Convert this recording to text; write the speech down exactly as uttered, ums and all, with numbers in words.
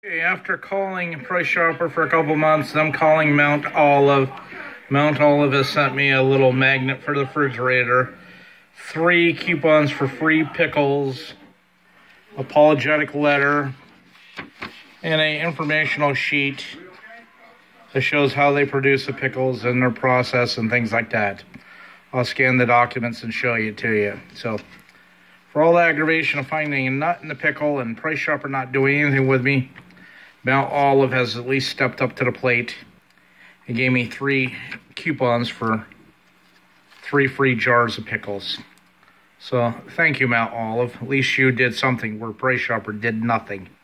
Okay, after calling Price Chopper for a couple months, I'm calling Mount Olive. Mount Olive has sent me a little magnet for the refrigerator, three coupons for free pickles, apologetic letter, and a informational sheet that shows how they produce the pickles and their process and things like that. I'll scan the documents and show you to you. So, for all the aggravation of finding a nut in the pickle and Price Chopper not doing anything with me, Mount Olive has at least stepped up to the plate and gave me three coupons for three free jars of pickles. So, thank you, Mount Olive. At least you did something where Price Chopper did nothing.